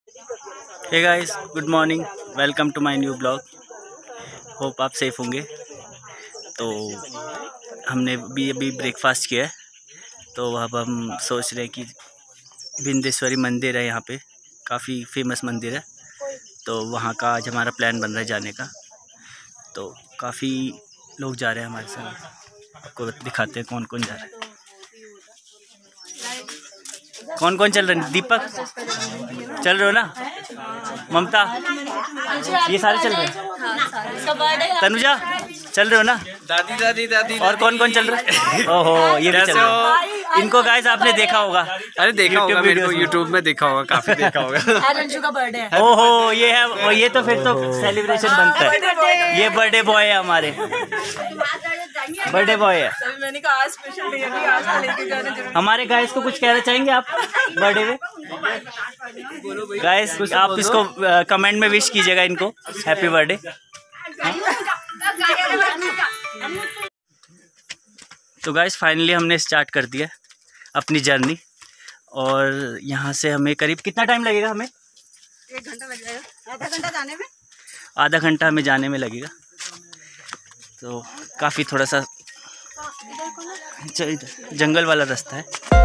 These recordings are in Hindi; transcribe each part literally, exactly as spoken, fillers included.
Hey guys, good morning, welcome to my new blog. Hope आप सेफ होंगे। तो हमने भी अभी ब्रेकफास्ट किया है, तो अब हम सोच रहे हैं कि विंध्येश्वरी मंदिर है यहाँ पे, काफ़ी फेमस मंदिर है, तो वहाँ का आज हमारा प्लान बन रहा है जाने का। तो काफ़ी लोग जा रहे हैं हमारे साथ, आपको दिखाते हैं कौन कौन जा रहा है। कौन कौन चल रहे हैं? दीपक चल रहे हो ना? ममता, ये सारे चल रहे हैं। तनुजा चल रहे हो ना? दादी दादी दादी और कौन कौन चल रहा है? ओहो, ये भी चल रहा है। इनको गाइस आपने देखा होगा, अरे देखा होगा, मेरे को यूट्यूब में देखा होगा, काफी देखा होगा। अंशु का बर्थडे है। ओहो, ये है, ये तो फिर तो सेलिब्रेशन बनता है। ये बर्थडे बॉय है, हमारे बर्थडे बॉय है। मैंने कहा आज स्पेशल डे है, आज तो लेके जाना जरूरी। हमारे गाइस को कुछ कहना चाहेंगे आप बर्थडे में? गाइस आप इसको कमेंट में विश कीजिएगा इनको हैप्पी बर्थडे। तो गाइस फाइनली हमने स्टार्ट कर दिया अपनी जर्नी, और यहाँ से हमें करीब कितना टाइम लगेगा? हमें एक घंटा लग जाएगा। आधा घंटा जाने में, आधा घंटा हमें जाने में लगेगा। तो काफ़ी थोड़ा सा जंगल वाला रास्ता है।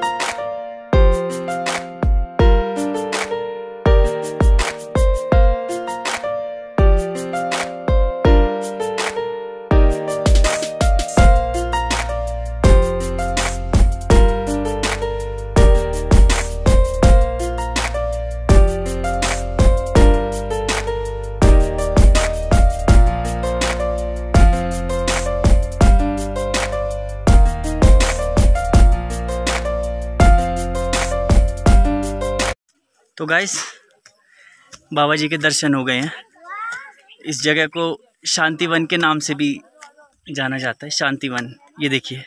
तो गाइस बाबा जी के दर्शन हो गए हैं। इस जगह को शांतिवन के नाम से भी जाना जाता है, शांतिवन। ये देखिए।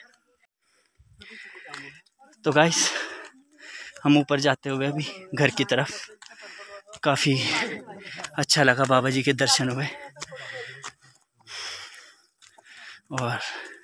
तो गाइस हम ऊपर जाते हुए अभी घर की तरफ, काफ़ी अच्छा लगा, बाबा जी के दर्शन हुए और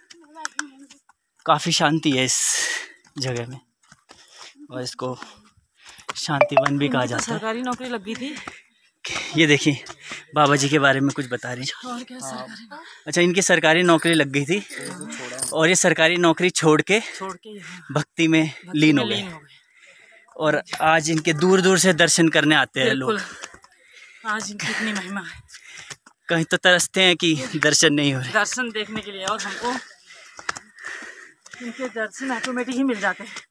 काफ़ी शांति है इस जगह में, और इसको शांतिवन भी कहा जाता है। सरकारी नौकरी लग गई थी। ये देखिए बाबा जी के बारे में कुछ बता रही हैं। और क्या सरकारी? अच्छा, इनकी सरकारी नौकरी लग गई थी और ये सरकारी नौकरी छोड़ के छोड़ के भक्ति में लीन हो गए, और आज इनके दूर दूर से दर्शन करने आते हैं लोग। आज इनकी इतनी महिमा है, कहीं तो तरसते हैं कि दर्शन नहीं हो रहे। दर्शन देखने के लिए, और हमको इनके दर्शन ऑटोमेटिक ही मिल जाते हैं।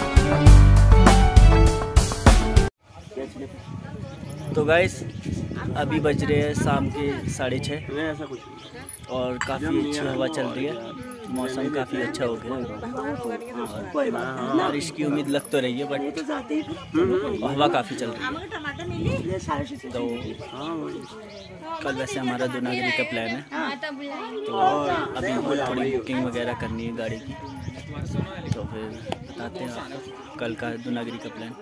तो गाइस अभी बज रहे हैं शाम के साढ़े छः और काफ़ी अच्छी हवा चल रही है। मौसम काफ़ी अच्छा हो गया और बारिश की उम्मीद लग तो रही है, बट हवा काफ़ी चल रही है। तो कल वैसे हमारा दूनागिरी का प्लान है, तो अभी थोड़ी बुकिंग वगैरह करनी है गाड़ी की, तो फिर बताते हैं आपको कल का दूनागिरी का प्लान।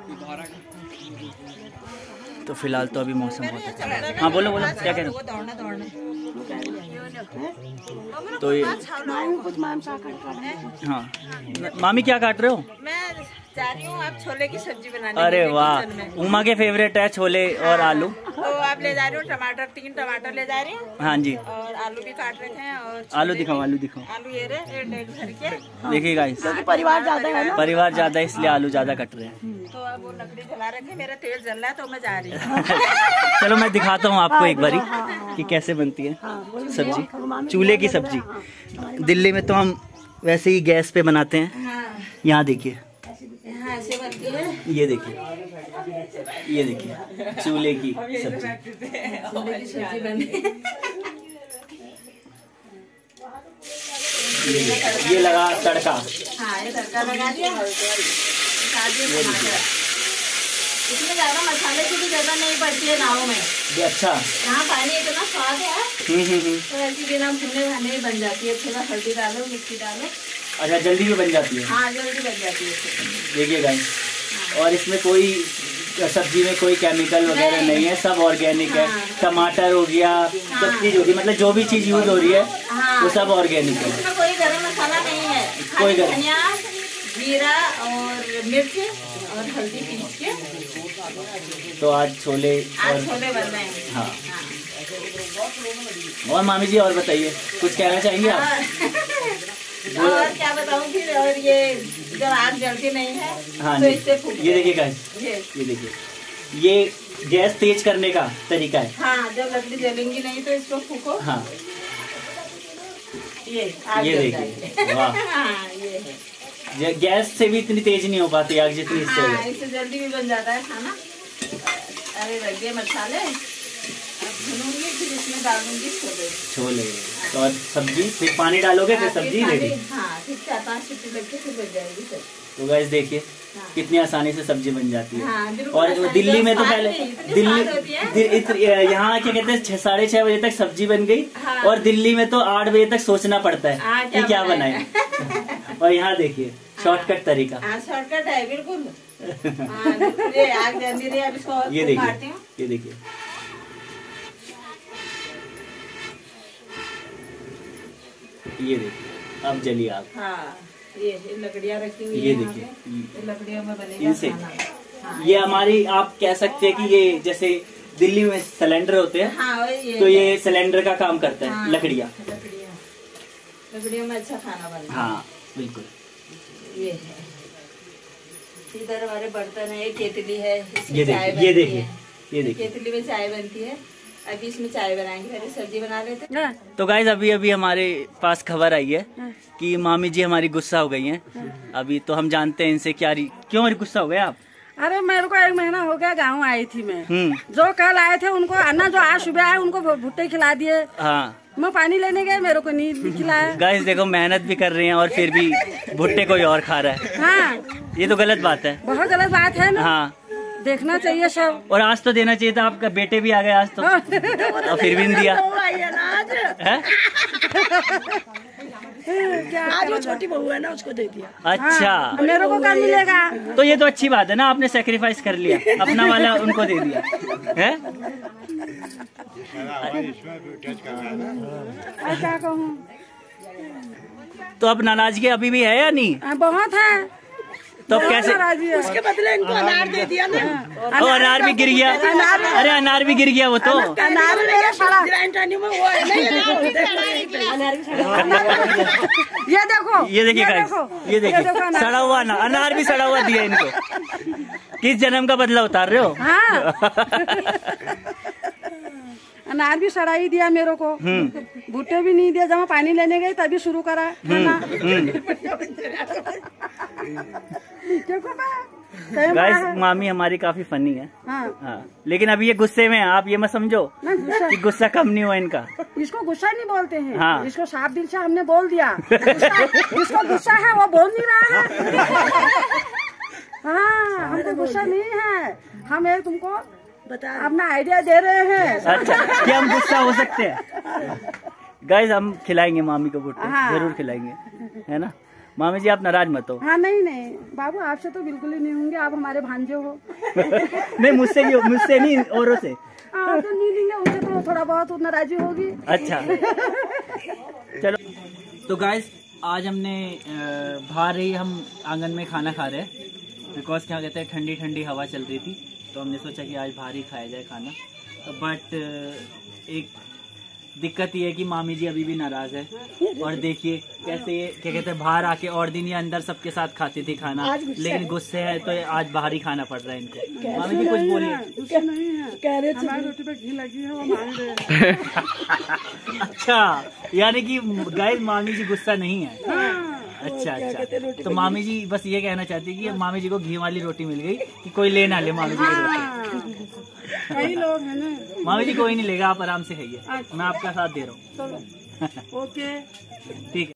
तो फिलहाल तो अभी मौसम बहुत अच्छा है। हाँ बोलो बोलो, क्या कह रहे हो? तो ये हाँ, मामी क्या काट रहे हो? मैं जा रही हूँ आप छोले की सब्जी बनाने। अरे वाह, उमा के फेवरेट है छोले और आलू। तो आप ले जा रही हूँ टमाटर, तीन टमाटर ले जा रही हूँ। हाँ जी, और आलू भी काट रखे हैं। और आलू दिखाओ, आलू दिखाओ। आलू ये रहे एक भर के। देखिए गाइस, परिवार ज्यादा है ना, परिवार ज्यादा है इसलिए आलू ज्यादा कट रहे हैं। तो अब वो लकड़ी जला रखे, मेरा तेल जल रहा है तो मैं जा रही हूँ। चलो मैं दिखाता हूँ आपको एक बारी कि कैसे बनती है सब्जी, चूल्हे की सब्जी। दिल्ली में तो हम वैसे ही गैस पे बनाते हैं। यहाँ देखिए, ऐसे बनती है। ये देखिए, ये देखिए चूल्हे की सब्जी। चूल्हे की सब्जी बनती है। ये देखिए, ये लगा तड़का। हाँ, ये तड़का लगा दिया। इसमें ज्यादा मसाले की भी जरूरत नहीं पड़ती है नाव में। ये अच्छा, यहाँ पानी इतना स्वाद है हम्म हम्म हम्म। तो ऐसी बिना भुने भाने ही बन जाती है। थोड़ा हल्दी डालो, मिर्ची डालो। अच्छा, जल्दी भी बन जाती है। हाँ, जल्दी बन जाती है। देखिए गाइस, और इसमें कोई सब्जी में कोई केमिकल वगैरह नहीं है, सब ऑर्गेनिक है। टमाटर हो गया, सब चीज होगी, मतलब जो भी चीज यूज हो रही है वो सब ऑर्गेनिक है। इसमें कोई गरम मसाला नहीं है, कोई गरम, धनिया, जीरा और मिर्च और हल्दी पीस के। तो आज छोले आज छोले बन रहे हैं। हाँ, और मामी जी और बताइए, कुछ कहना चाहेंगे आप? और क्या बताऊँ फिर। और ये जब आग जलती नहीं है हाँ तो जी, इससे फूक ये देखिए गाइस, ये ये देखिए, ये गैस तेज करने का तरीका है। हाँ, जब लकड़ी जलेंगी नहीं तो इसको फूको। हाँ, ये आग ये जल देखिए, जाएगी। वाह, हाँ, ये है। ये गैस से भी इतनी तेज नहीं हो पाती आग जितनी इससे हाँ, है। इससे जल्दी भी बन जाता है खाना। अरे रख दिए मसाले, अब भूनूंगी, फिर इसमें डालूंगी छोले। छोले तो और सब्जी, फिर पानी डालोगे, फिर सब्जी रेडी। हाँ, फिर चार पाँच सीटी लगती फिर बन जाएगी सब्जी। तो गाइस देखिए हाँ। कितनी आसानी से सब्जी बन जाती है। हाँ, बिल्कुल और आसानी दिल्ली से, में तो स्वाद पहले नहीं, इतनी दिल्ली स्वाद होती है। दि- इत- यहाँ क्या कहते हैं छह साढ़े छह बजे तक सब्जी बन गई। हाँ। और दिल्ली में तो आठ बजे तक सोचना पड़ता है हाँ, कि क्या बनाए। और यहाँ देखिए शॉर्टकट तरीका। हाँ, शॉर्टकट है बिल्कुल। हाँ, बिल्कुल। ये आग जल्दी रही, अब इसको और ये खूब मारती देखिए, हूँ। ये देखिए, ये देखिए, अब जली आग। हाँ, ये ये लकड़ियाँ रखी हुई ये हैं यहाँ देखिए, पे। ये लकड़ियों में बनेगा इनसे खाना। हाँ, ये हमारी, आप कह सकते हैं कि ये जैसे दिल्ली में सिलेंडर होते हैं, हाँ, वही ये तो ये सिलेंडर का काम करता है। हाँ, लकड़ियाँ, लकड़ियाँ लकड़ियों में अच्छा खाना बनता है। हाँ बिल्कुल। ये है, इधर हमारे बर्तन है, केतली है, इसमें ये चाय देखिए, ये बनती देखिए, है। ये देखिए। केतली में चाय बनती है। अभी इसमें चाय बनाएंगे, पहले सब्जी बना लेते हैं। तो गाइज अभी अभी हमारे पास खबर आई है कि मामी जी हमारी गुस्सा हो गई हैं। अभी तो हम जानते हैं इनसे क्या री... क्यों गुस्सा हो गए आप? अरे मेरे को एक महीना हो गया, गाँव आई थी मैं। हम्म, जो कल आए थे उनको अन्ना, जो आज सुबह आए उनको भुट्टे खिला दिए। हाँ मैं पानी लेने गए, मेरे को नहीं खिलाया। गाइज देखो, मेहनत भी कर रही हैं और फिर भी भुट्टे कोई और खा रहा है। हाँ, ये तो गलत बात है। बहुत गलत बात है ना। हाँ, देखना चाहिए सब। और आज तो देना चाहिए था, आपका बेटे भी आ गए आज तो, और फिर भी नहीं दिया है? आज वो छोटी बहू है ना, उसको दे दिया। अच्छा, हाँ, मेरे को कब मिलेगा? तो ये तो अच्छी बात है ना, आपने सेक्रीफाइस कर लिया, अपना वाला उनको दे दिया है। क्या कहूँ, तो अब नाराजगी अभी भी है या नहीं? बहुत है। तो अब कैसे? उसके बदले इनको अनार दे दिया ना। ओ, अनार भी गिर गया। अरे अनार भी गिर गया वो तो। अनार मेरा सड़ा। ये देखो, ये देखिए गाइस, ये देखिए सड़ा हुआ अनार, अनार भी सड़ा हुआ दिया इनको। किस जन्म का बदला उतार रहे हो? हाँ। अनार भी सड़ा ही दिया मेरे को, भुट्टे भी नहीं दिया। जब मैं पानी लेने गई तभी शुरू करा खाना। देखो बा, गाइस मामी हमारी काफी फनी है। हाँ। हाँ, लेकिन अभी ये गुस्से में है, आप ये मत समझो कि गुस्सा कम नहीं हुआ इनका। इसको गुस्सा नहीं बोलते हैं। हाँ। इसको साफ दिल से हमने बोल दिया। इसको गुस्सा है, वो बोल नहीं रहा है। हाँ, हमको गुस्सा नहीं है, हम ये तुमको बता अपना आइडिया दे रहे हैं। अच्छा, कि हम गुस्सा हो सकते हैं। गाइस हम खिलाएंगे मामी को भुट्टे। हाँ। जरूर खिलाएंगे, है ना मामी जी, आप नाराज मत हो। हाँ नहीं नहीं बाबू, आपसे तो बिल्कुल ही नहीं होंगे, आप हमारे भांजे हो। नहीं मुझसे भी, मुझसे नहीं, औरों से। हाँ तो नहीं लेंगे, उनसे तो थोड़ा बहुत नाराजी होगी। अच्छा चलो। तो गाइस आज हमने बाहर ही हम आंगन में खाना खा रहे हैं, बिकॉज क्या कहते हैं ठंडी ठंडी हवा चल रही थी, तो हमने सोचा कि आज बाहर ही खाया जाए खाना। बट एक दिक्कत ये है कि मामी जी अभी भी नाराज है, और देखिए कैसे ये क्या कहते हैं बाहर आके और दिन ये अंदर सबके साथ खाती थी खाना, लेकिन गुस्से है तो आज बाहर ही खाना पड़ रहा है इनको। मामी जी कुछ बोलिए। कह रहे हमारी रोटी पे घी लगी है, वो मांग रहे हैं। अच्छा, यानी कि गाइस मामी जी गुस्सा नहीं है। अच्छा अच्छा, तो मामी जी बस ये कहना चाहती है कि मामी जी को घी वाली रोटी मिल गई कि कोई ले ना ले मामी जी की रोटी। कई लोग हैं ना। मामी जी कोई नहीं लेगा, आप आराम से खाइए, मैं आपका साथ दे रहा हूँ। ओके ठीक है।